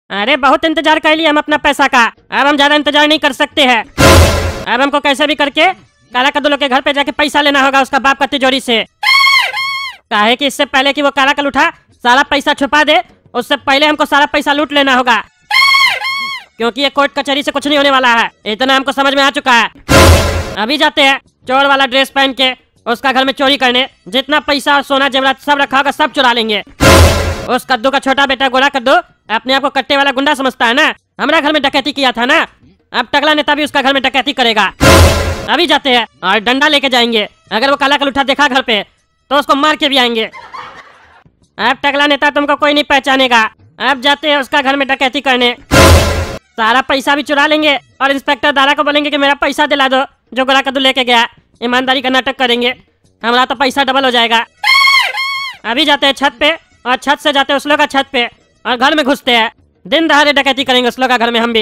अरे बहुत इंतजार कर लिया हम अपना पैसा का, अब हम ज्यादा इंतजार नहीं कर सकते हैं। अब हमको कैसे भी करके काला कद्दू लोग के घर पे जाके पैसा लेना होगा उसका बाप का तिजोरी से। काहे कि इससे पहले कि वो काला कल उठा सारा पैसा छुपा दे, उससे पहले हमको सारा पैसा लूट लेना होगा, क्योंकि ये कोर्ट कचहरी से कुछ नहीं होने वाला है। इतना हमको समझ में आ चुका है। अभी जाते हैं चोर वाला ड्रेस पहन के उसका घर में चोरी करने। जितना पैसा और सोना जेवरात सब रखा होगा सब चुरा लेंगे। उस कद्दू का छोटा बेटा गोरा कद्दू अपने आप को कट्टे वाला गुंडा समझता है ना, हमारा घर में डकैती किया था ना, अब टकला नेता भी उसका घर में डकैती करेगा। अभी जाते हैं और डंडा लेके जाएंगे, अगर वो काला कल उठा देखा घर पे तो उसको मार के भी आएंगे। अब टकला नेता तुमको कोई नहीं पहचानेगा। अब जाते हैं उसका घर में डकैती करने, सारा पैसा भी चुरा लेंगे और इंस्पेक्टर दारा को बोलेंगे कि मेरा पैसा दिला दो जो गोरा कद्दू लेके गया। ईमानदारी का नाटक करेंगे, हमारा तो पैसा डबल हो जाएगा। अभी जाते हैं छत पे और छत से जाते हैं उस लोग का छत पे और घर में घुसते हैं। दिन दहाड़े डकैती करेंगे उस लोग का घर में हम भी।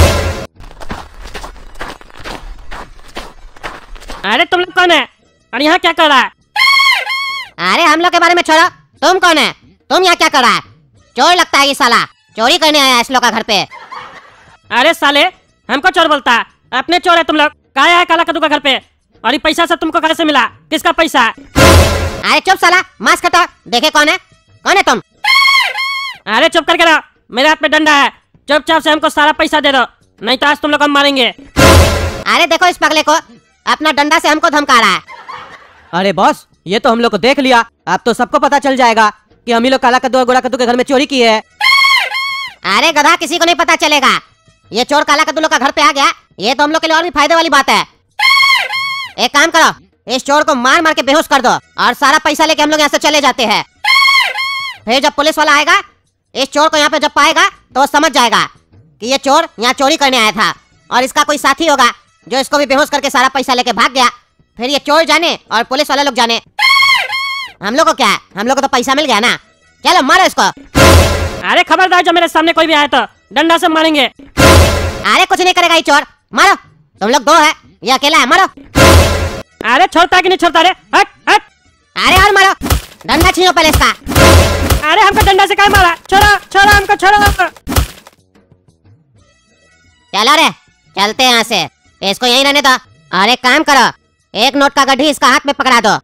अरे तुम लोग कौन है और यहाँ क्या कर रहा है? अरे हम लोग के बारे में छोड़ो, तुम कौन है? तुम यहाँ क्या कर रहा है? चोर लगता है ये साला, चोरी करने आया है इस लोग का घर पे। अरे साले हमको चोर बोलता है? अपने चोर है तुम लोग। कहाँ आया काला कद्दू का घर पे और ये पैसा सब तुमको कहाँ से मिला? किसका पैसा है? अरे चुप साला, मास्क हटाओ, देखे कौन है? कौन है तुम? अरे चुप करके रहो, मेरे हाथ में डंडा है, चुपचाप से हमको सारा पैसा दे दो, नहीं तो आज तुम लोग हम मारेंगे। अरे देखो इस पगले को, अपना डंडा से हमको धमका रहा है। अरे बॉस, ये तो हम लोग को देख लिया, अब तो सबको पता चल जाएगा कि हम ही लोग काला कद्दू और गोरा कद्दू के घर में चोरी की है। अरे गधा, किसी को नहीं पता चलेगा। ये चोर काला कद्दू लोग का घर पे आ गया, ये तो हम लोग के लिए और भी फायदे वाली बात है। एक काम करो, इस चोर को मार मार के बेहोश कर दो और सारा पैसा लेके हम लोग यहाँ से चले जाते हैं। फिर जब पुलिस वाला आएगा, इस चोर को यहाँ पे जब पाएगा तो वो समझ जाएगा कि ये चोर यहाँ चोरी करने आया था और इसका कोई साथी होगा जो इसको भी बेहोश करके सारा पैसा लेके भाग गया। फिर ये चोर जाने और पुलिस वाले लोग जाने, हम लोग को क्या है? हम लोग को तो पैसा मिल गया ना। चलो मारो इसको। अरे खबरदार, जब मेरे सामने कोई भी आया तो डंडा से मारेंगे। अरे कुछ नहीं करेगा ये चोर, मारो। तुम लोग दो है, ये अकेला है, मारो। अरे छोड़ता कि नहीं छोड़ता? रे हट हट। अरे और मारो, डंडा छीनो पहले इसका। अरे हमको डंडा से क्या मारा? छोड़ो छोड़ो हमको, छोड़ो। चलो रे, चलते हैं यहाँ से, इसको यहीं रहने दो। और एक काम करो, एक नोट का गड्ढी इसका हाथ में पकड़ा दो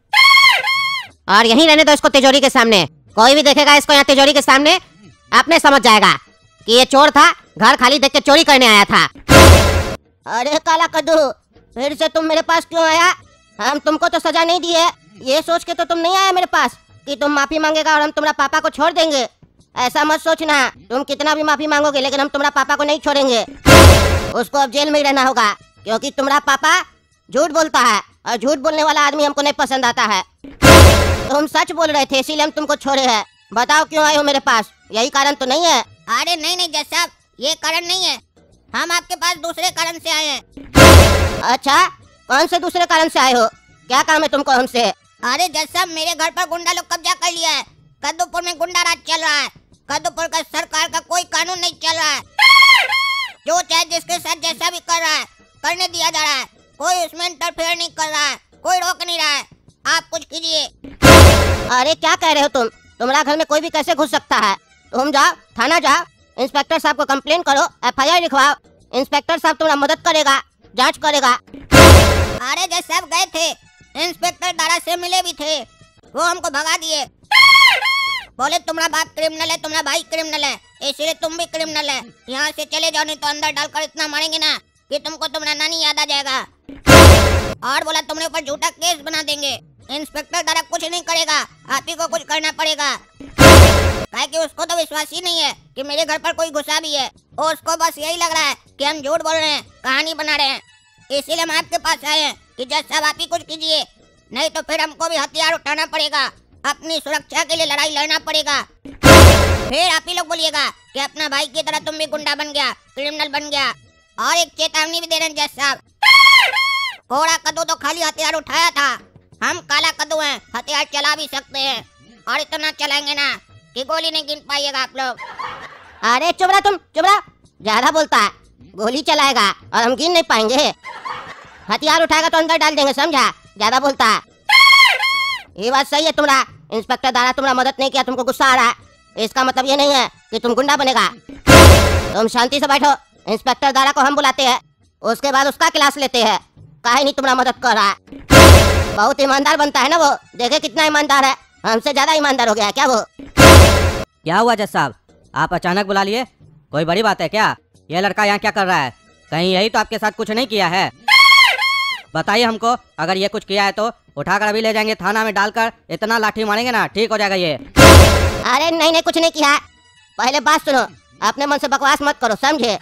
और यहीं रहने दो इसको तिजोरी के सामने। कोई भी देखेगा इसको यहाँ तिजोरी के सामने, अपने समझ जाएगा कि ये चोर था, घर खाली देख के चोरी करने आया था। अरे काला कद्दू, फिर से तुम मेरे पास क्यों आया? हम तुमको तो सजा नहीं दी है, ये सोच के तो तुम नहीं आया मेरे पास कि तुम माफी मांगेगा और हम तुम्हारा पापा को छोड़ देंगे। ऐसा मत सोचना, तुम कितना भी माफी मांगोगे लेकिन हम तुम्हारा पापा को नहीं छोड़ेंगे। उसको अब जेल में ही रहना होगा, क्योंकि तुम्हारा पापा झूठ बोलता है और झूठ बोलने वाला आदमी हमको नहीं पसंद आता है। तुम सच बोल रहे थे इसीलिए हम तुमको छोड़े हैं। बताओ क्यों आए हो मेरे पास? यही कारण तो नहीं है? अरे नहीं नहीं जज साहब, ये कारण नहीं है, हम आपके पास दूसरे कारण से आए हैं। अच्छा, कौन से दूसरे कारण से आए हो? क्या काम है तुमको हमसे? अरे जज साहब, मेरे घर पर गुंडा लोग कब्जा कर लिया है। कद्दूपुर में गुंडा राज चल रहा है। कद्दूपुर का सरकार का कोई कानून नहीं चल रहा है। जो चाहे जिसके साथ जैसा भी कर रहा है करने दिया जा रहा है, कोई उसमें इंटरफेयर नहीं कर रहा है, कोई रोक नहीं रहा है। आप कुछ कीजिए। अरे क्या कह रहे हो तुम? तुम्हारा घर में कोई भी कैसे घुस सकता है? तुम जाओ, थाना जाओ, इंस्पेक्टर साहब को कंप्लेन करो, FIR लिखवाओ। इंस्पेक्टर साहब तुम्हारा मदद करेगा, जांच करेगा। अरे जज साहब गए थे, इंस्पेक्टर दारा से मिले भी थे, वो हमको भगा दिए। बोले तुम्हारा बाप क्रिमिनल है, तुम्हारा भाई क्रिमिनल है, इसलिए तुम भी क्रिमिनल है। यहाँ से चले जाओ नहीं तो अंदर डालकर इतना मारेंगे ना कि तुमको तुम्हारा नानी याद आ जाएगा। और बोला तुम्हारे ऊपर झूठा केस बना देंगे। इंस्पेक्टर दारा कुछ नहीं करेगा, आप ही को कुछ करना पड़ेगा। काहे कि उसको तो विश्वास ही नहीं है कि मेरे घर पर कोई घुसा भी है। उसको बस यही लग रहा है कि हम झूठ बोल रहे हैं, कहानी बना रहे हैं। इसीलिए हम आपके पास आए हैं कि जज साहब आप ही कुछ कीजिए, नहीं तो फिर हमको भी हथियार उठाना पड़ेगा, अपनी सुरक्षा के लिए लड़ाई लड़ना पड़ेगा। फिर आप ही लोग बोलिएगा कि अपना भाई की तरह तुम भी गुंडा बन गया, क्रिमिनल बन गया। और एक चेतावनी भी दे रहे हैं जज साहब, कोड़ा कद्दू तो खाली हथियार उठाया था, हम काला कद्दू हैं, हथियार चला भी सकते हैं और इतना चलाएंगे ना कि गोली नहीं गिन पाइएगा आप लोग। अरे चुप रहा तुम, चुप रहा, ज्यादा बोलता है। गोली चलाएगा और हम गिन नहीं पाएंगे, हथियार उठाएगा तो अंदर डाल देंगे, समझा? ज्यादा बोलता है। ये बात सही है तुम्हारा। इंस्पेक्टर दारा तुम्हारा मदद नहीं किया, तुमको गुस्सा आ रहा है, इसका मतलब ये नहीं है कि तुम गुंडा बनेगा। तुम शांति से बैठो। इंस्पेक्टर दारा को हम बुलाते हैं, उसके बाद उसका क्लास लेते हैं। काहे नहीं तुम्हारा मदद कर रहा है। बहुत ईमानदार बनता है ना वो, देखे कितना ईमानदार है। हमसे ज्यादा ईमानदार हो गया है क्या वो? क्या हुआ जज साहब, आप अचानक बुला लिए? कोई बड़ी बात है क्या? ये लड़का यहाँ क्या कर रहा है? कहीं यही तो आपके साथ कुछ नहीं किया है? बताइए हमको, अगर ये कुछ किया है तो उठाकर अभी ले जाएंगे थाना में, डालकर इतना लाठी मारेंगे ना, ठीक हो जाएगा ये। अरे नहीं नहीं, कुछ नहीं किया। पहले बात सुनो, अपने मन से बकवास मत करो, समझे?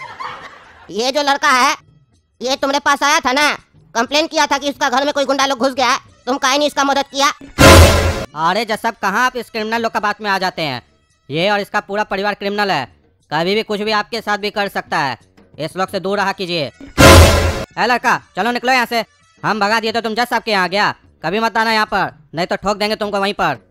ये जो लड़का है, ये तुम्हारे पास आया था ना, कंप्लेन किया था कि इसका घर में कोई गुंडा लोग घुस गया है, तुम काहे नहीं इसका मदद किया? अरे जज साहब, कहाँ आप इस क्रिमिनल लोग का बात में आ जाते हैं? ये और इसका पूरा परिवार क्रिमिनल है, कभी भी कुछ भी आपके साथ भी कर सकता है। इस लोग से दूर रहा कीजिए। ए लड़का, चलो निकलो यहाँ से। हम भगा दिए तो तुम जज साहब के यहाँ गया, कभी मत आना यहाँ पर, नहीं तो ठोक देंगे तुमको वहीं पर।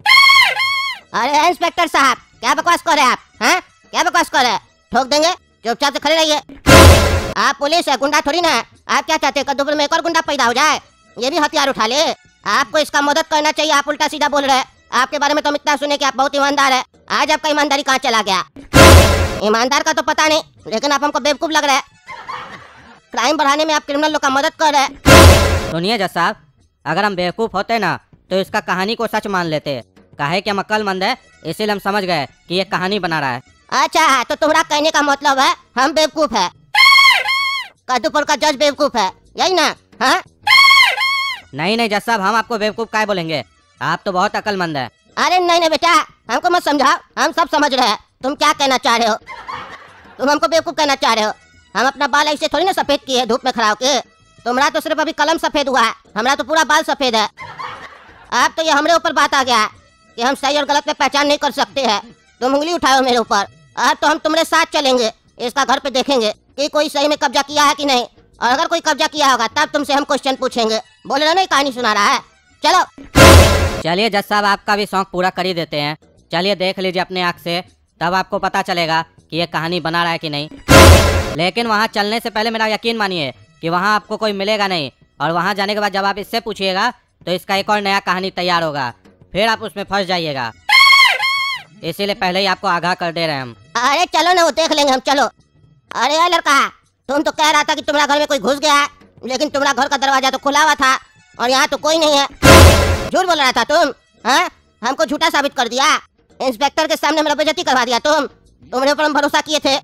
अरे इंस्पेक्टर साहब, क्या बकवास कर रहे हैं आप? हैं? क्या बकवास कर रहे हैं? ठोक देंगे, चुपचाप से खड़े रहिए। आप पुलिस है, गुंडा थोड़ी ना है। आप क्या चाहते हैं, कद्दूपुर में एक और गुंडा पैदा हो जाए? ये भी हथियार उठा ले। आपको इसका मदद करना चाहिए, आप उल्टा सीधा बोल रहे हैं। आपके बारे में तो हम इतना सुने कि आप बहुत ईमानदार है। आज आपका ईमानदारी कहाँ चला गया? ईमानदार का तो पता नहीं, लेकिन आप हमको बेवकूफ लग रहे हैं। क्राइम बढ़ाने में आप क्रिमिनल लोग का मदद कर रहे हैं। सुनिए जज साहब, अगर हम बेवकूफ होते ना तो इसका कहानी को सच मान लेते। काहे कि हम अक्लमंद है, इसीलिए हम समझ गए कि ये कहानी बना रहा है। अच्छा, तो तुम्हारा कहने का मतलब है हम बेवकूफ है, कद्दूपुर का जज बेवकूफ है, यही ना? हाँ? नहीं नहीं जज साहब, हम आपको बेवकूफ काहे बोलेंगे? आप तो बहुत अक्लमंद है। अरे नहीं नहीं बेटा, हमको मत समझाओ, हम सब समझ रहे हैं तुम क्या कहना चाह रहे हो। तुम हमको बेवकूफ कहना चाह रहे हो। हम अपना बाल ऐसे थोड़ी ना सफेद किए धूप में खड़ा होके। तुम्हारा तो सिर्फ अभी कलम सफेद हुआ है, हमारा तो पूरा बाल सफेद है। अब तो ये हमारे ऊपर बात आ गया है कि हम सही और गलत में पहचान नहीं कर सकते हैं। तुम उंगली उठाओ मेरे ऊपर। अब तो हम तुम्हारे साथ चलेंगे, इसका घर पे देखेंगे कि कोई सही में कब्जा किया है कि नहीं, और अगर कोई कब्जा किया होगा तब तुमसे हम क्वेश्चन पूछेंगे। बोल रहे हो नहीं, कहानी सुना रहा है। चलो चलिए जज साहब, आपका भी शौक पूरा कर ही देते हैं। चलिए देख लीजिए अपने आँख से, तब आपको पता चलेगा कि ये कहानी बना रहा है कि नहीं। लेकिन वहाँ चलने से पहले मेरा यकीन मानिए कि वहाँ आपको कोई मिलेगा नहीं, और वहाँ जाने के बाद जब आप इससे पूछिएगा तो इसका एक और नया कहानी तैयार होगा, फिर आप उसमें फंस जाइएगा। इसीलिए पहले ही आपको आगाह कर दे रहे हैं हम। अरे चलो ना, वो देख लेंगे हम, चलो। अरे यार लड़का, तुम तो कह रहा था कि तुम्हारा घर में कोई घुस गया है, लेकिन तुम्हारा घर का दरवाजा तो खुला हुआ था और यहाँ तो कोई नहीं है। झूठ बोल रहा था तुम। हाँ, हमको झूठा साबित कर दिया। इंस्पेक्टर के सामने मेरा बेइज्जती करवा दिया तुम। तुम्हारे ऊपर हम भरोसा किए थे।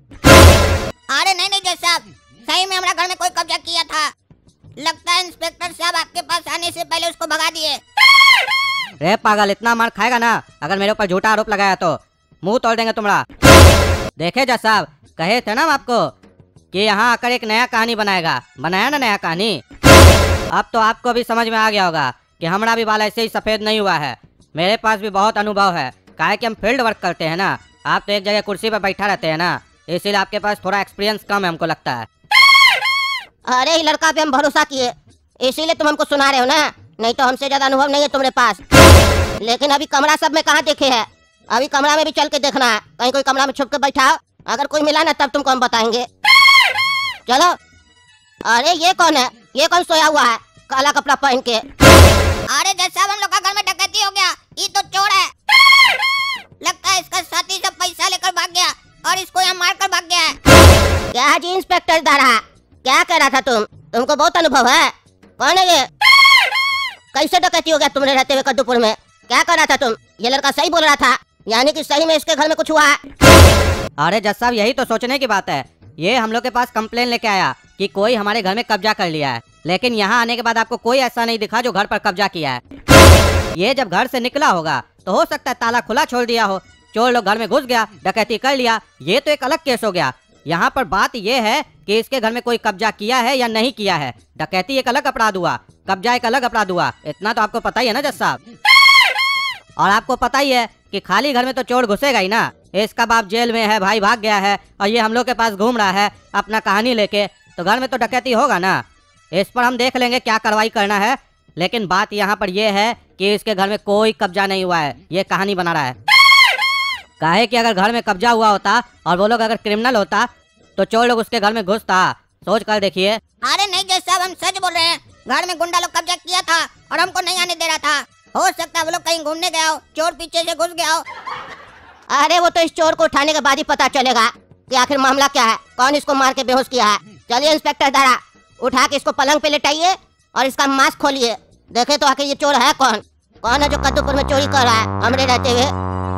अरे नहीं नहीं जज साहब, सही में हमारा घर में कोई कब्जा किया था। लगता है इंस्पेक्टर साहब आपके पास आने से पहले उसको भगा दिए। रे पागल, इतना मार खाएगा ना अगर मेरे ऊपर झूठा आरोप लगाया तो? मुंह तोड़ देंगे तुम्हारा। देखे जज साहब, कहे थे ना हम आपको कि यहाँ आकर एक नया कहानी बनाएगा। बनाया ना नया कहानी। अब तो आपको भी समझ में आ गया होगा कि हमारा भी बाल ऐसे ही सफेद नहीं हुआ है। मेरे पास भी बहुत अनुभव है, काहे कि हम फील्ड वर्क करते हैं ना। आप तो एक जगह कुर्सी पर बैठा रहते हैं ना, इसीलिए आपके पास थोड़ा एक्सपीरियंस कम है, हमको लगता है। अरे ये लड़का पे हम भरोसा किए, इसीलिए तुम हमको सुना रहे हो ना, नहीं तो हमसे ज्यादा अनुभव नहीं है तुम्हारे पास। लेकिन अभी कमरा सब में कहाँ देखे है, अभी कमरा में भी चल के देखना है। कहीं कोई कमरा में छुप के बैठा हो, अगर कोई मिला ना तब तुमको हम बताएंगे। चलो। अरे ये कौन है? ये कौन सोया हुआ है काला कपड़ा पहन के? अरे जज साहब, हम लोग का घर में डकैती हो गया, ये तो चोर है। लगता है इसका साथी सब पैसा लेकर भाग गया और इसको यहाँ मार कर भाग गया है। क्या जी इंस्पेक्टर दारा, क्या कह रहा था तुम? तुमको बहुत अनुभव है। कौन है ये? कैसे डकैती हो गया तुमने रहते हुए कद्दूपुर में? क्या कर रहा था तुम? ये लड़का सही बोल रहा था, यानी कि सही में इसके घर में कुछ हुआ है। अरे जज साहब, यही तो सोचने की बात है। ये हम लोग के पास कंप्लेन लेके आया कि कोई हमारे घर में कब्जा कर लिया है, लेकिन यहाँ आने के बाद आपको कोई ऐसा नहीं दिखा जो घर पर कब्जा किया है। ये जब घर से निकला होगा तो हो सकता है ताला खुला छोड़ दिया हो, चोर लोग घर में घुस गया, डकैती कर लिया, ये तो एक अलग केस हो गया। यहाँ पर बात ये है कि इसके घर में कोई कब्जा किया है या नहीं किया है। डकैती एक अलग अपराध हुआ, कब्जा एक अलग अपराध हुआ, इतना तो आपको पता ही है ना जज साहब। और आपको पता ही है कि खाली घर में तो चोर घुसेगा ही ना। इसका बाप जेल में है, भाई भाग गया है, और ये हम लोग के पास घूम रहा है अपना कहानी लेके, तो घर में तो डकैती होगा ना। इस पर हम देख लेंगे क्या कार्रवाई करना है, लेकिन बात यहाँ पर यह है कि इसके घर में कोई कब्जा नहीं हुआ है, ये कहानी बना रहा है। काहे कि अगर घर में कब्जा हुआ होता और वो लोग अगर क्रिमिनल होता तो चोर लोग उसके घर में घुसता। सोच कर देखिए। अरे नहीं जज साहब, हम सच बोल रहे हैं। घर में गुंडा लोग कब्जा किया था और हमको नहीं आने दे रहा था। हो सकता है वो लोग कहीं घूमने गया हो, चोर पीछे से घुस गया हो। अरे वो तो इस चोर को उठाने के बाद ही पता चलेगा कि आखिर मामला क्या है, कौन इसको मार के बेहोश किया है। चलिए इंस्पेक्टर दारा, उठा के इसको पलंग पे लेटाइए और इसका मास्क खोलिए, देखे तो आखिर ये चोर है कौन। कौन है जो कद्दूपुर में चोरी कर रहा है हमरे रहते हुए।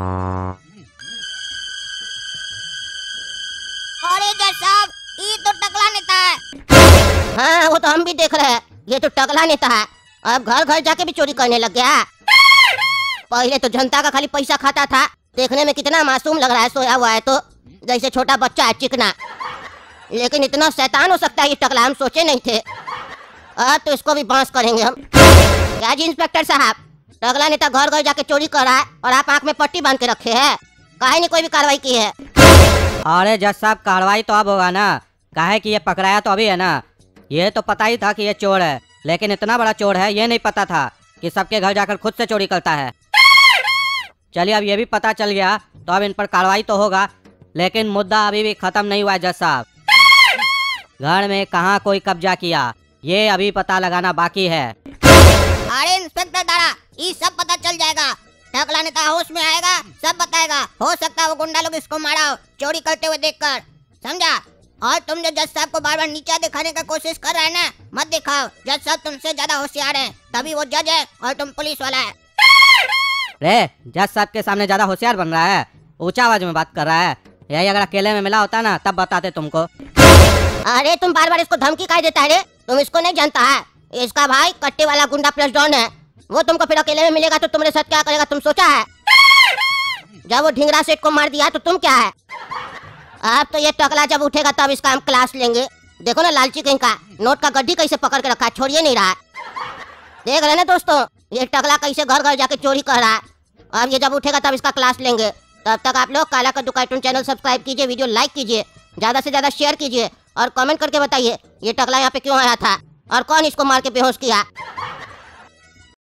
अरे जज साहब, ये तो टकला नेता है। हाँ वो तो हम भी देख रहे हैं, ये तो टकला नेता है, अब घर घर जाके भी चोरी करने लग गया। पहले तो जनता का खाली पैसा खाता था, देखने में कितना मासूम लग रहा है, सोया हुआ है तो जैसे छोटा बच्चा है चिकना, लेकिन इतना शैतान हो सकता है ये टकला, हम सोचे नहीं थे। अब तो इसको भी बांस करेंगे हम। क्या जी इंस्पेक्टर साहब, टकला नेता घर घर जाके चोरी कर रहा है और आप आंख में पट्टी बांध के रखे हैं, काहे नहीं कोई भी कार्रवाई की है। अरे जज साहब, कार्रवाई तो अब होगा ना, काहे कि ये पकड़ाया तो अभी है ना। ये तो पता ही था कि ये चोर है, लेकिन इतना बड़ा चोर है ये नहीं पता था कि सबके घर जाकर खुद से चोरी करता है। चलिए अब ये भी पता चल गया, तो अब इन पर कार्रवाई तो होगा, लेकिन मुद्दा अभी भी खत्म नहीं हुआ है जज साहब। घर में कहाँ कोई कब्जा किया ये अभी पता लगाना बाकी है। अरे इंस्पेक्टर दारा, ये सब पता चल जाएगा। टकला नेता होश में आएगा, सब बताएगा। हो सकता है वो गुंडा लोग इसको मारा हो चोरी करते हुए देखकर, समझा। और तुम जो जज साहब को बार बार नीचा दिखाने का कोशिश कर रहे हैं ना, मत दिखाओ। जज साहब तुमसे ज्यादा होशियार हैं, तभी वो जज है और तुम पुलिस वाला है। रे जज साहब के सामने ज्यादा होशियार बन रहा है, ऊंचा आवाज में बात कर रहा है। यही अगर अकेले में मिला होता ना तब बताते तुमको। अरे तुम बार बार इसको धमकी काहे देता है रे, तुम इसको नहीं जानता है, इसका भाई कट्टे वाला गुंडा प्लस डॉन है। वो तुमको फिर अकेले में मिलेगा तो तुम्हारे साथ क्या करेगा तुम सोचा है। जब वो ढिंगरा सेठ को मार दिया तो तुम क्या है। अब तो ये टकला जब उठेगा तब इसका हम क्लास लेंगे। देखो ना लालची कहीं का नोट का गड्ढी कैसे पकड़ के रखा है, छोड़िए नहीं रहा है। देख रहे ना दोस्तों, ये टकला कैसे घर घर जाके चोरी कर रहा है। अब ये जब उठेगा तब इसका क्लास लेंगे। तब तक आप लोग Kala Kaddu cartoon channel subscribe कीजिए, वीडियो लाइक कीजिए, ज्यादा से ज्यादा शेयर कीजिए और कमेंट करके बताइए ये टकला यहाँ पे क्यों आया था और कौन इसको मार के बेहोश किया।